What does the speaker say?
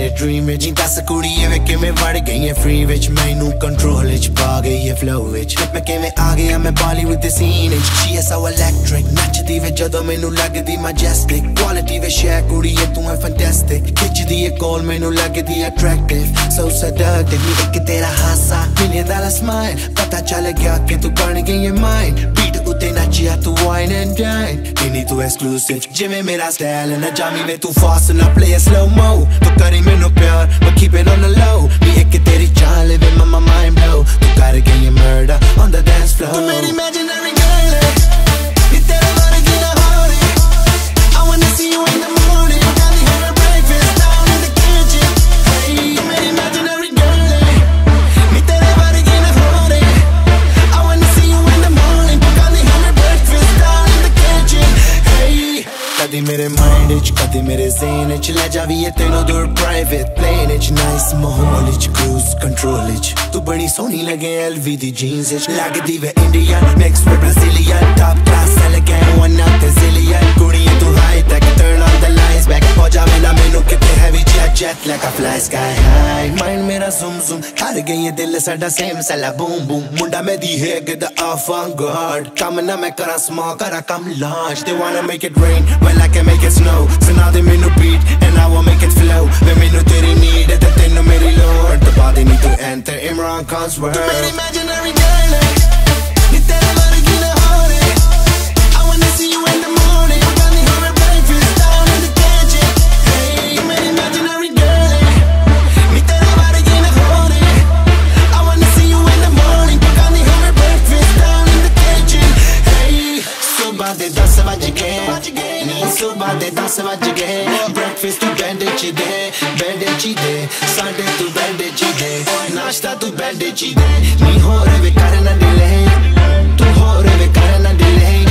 dream which नी दस कुड़िए वे किवें वड़ गई है फ्री विच मैनू कंट्रोल विच पा गई है फ्लो विच मैं किवें आ गया मैं बॉलीवुड दे सीन विच शी इज सो इलेक्ट्रिक नचदी वे जदों मैनू लगदी मैजेस्टिक क्वालिटी वे शेयर कुड़िए तू है फैंटास्टिक खिचदी है कॉल मैनू लगदी अट्रैक्टिव सो सेडक्टिव नी एक तेरा हासा $1 स्माइल पता चल गया कि तू बन गई है माइन बीट उते नचिया तू वाइन एंड डाइन इनी तू एक्सक्लूसिव जिवें मेरा स्टाइल ना जामी वे तू फास्ट ना प्ले स्लो mo तू करी मैनू प्यार but keep it on the low नी एक तेरी चाल लिविंग my mind blow तू कर गई है murder on the dance floor तू मेरी imaginary girl है नी तेरे बारे की ना होरी I wanna see you in the morning got me having breakfast down in the kitchen hey तू मेरी imaginary girl है नी तेरे बारे की ना होरी I wanna see you in the morning got me having breakfast down in the kitchen hey कदी मेरे माइंड विच कदी मेरे ज़हन विच ले जावी तेनों दूर प्राइवेट प्लेन विच नाइस माहौल विच क्रूज कंट्रोल विच तू बड़ी सोहनी लगे LV दी जीन्स विच लगदी वे Indian mix with Brazilian top class elegant one of the zillion कुड़िए तू high tech turn on the lights back हो जावे ना मैनू किते heavy jet like a fly sky high mind मेरा zoom zoom कर गई है दिल साडा सेम सला बूम बूम मुंडा में दी है get the avant-garde कम ना मैं करा small करा कम large they wanna make it rain well I can make it snow so now they me no beat and I will make it flow when me no teri need it then no meri lord the body need to enter Imran comes word tu meri imaginary girl ni tere baare ki na hore I wanna see you in the morning got me having breakfast down in the kitchen hey tu meri imaginary girl ni tere baare ki na hore I wanna see you in the morning got me having breakfast down in the kitchen hey subah de 10 baje gaye सुबह दे 10 बज गए breakfast तू bed च दे Sunday तू bed च दे नाश्ता तू bed च दे नी हो रे वे करना डिले तू हो रे वे करना डिले